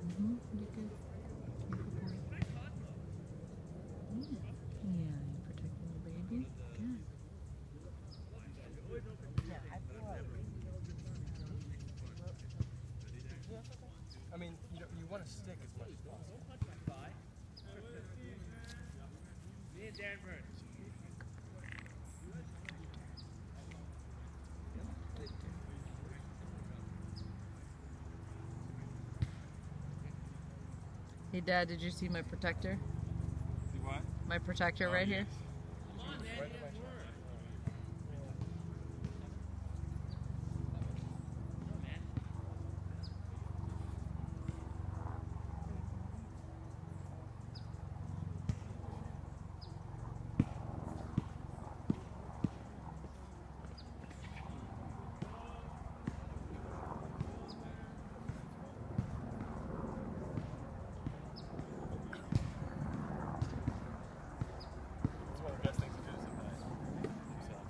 You good. Yeah, you're protecting your baby. Good. I mean, you want to stick as much as possible. Hey, Dad, did you see my protector? See what? My protector right here? Come on, man. It's one of the best things to do sometimes. Themselves.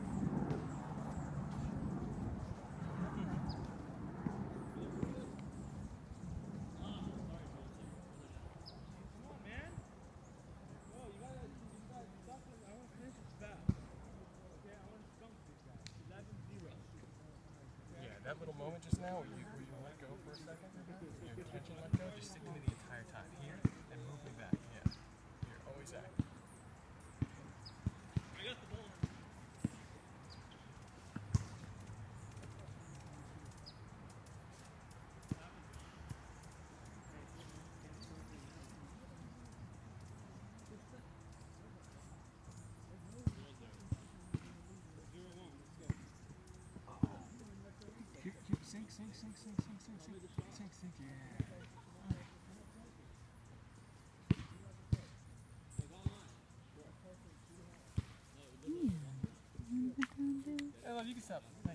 Yeah, that little moment just now where you let go for a second, you catch and let go, just stick to me the entire time. Here and move me back. Yeah. You're always active. I got the ball. Sink, yeah. Hey, love, you can stop.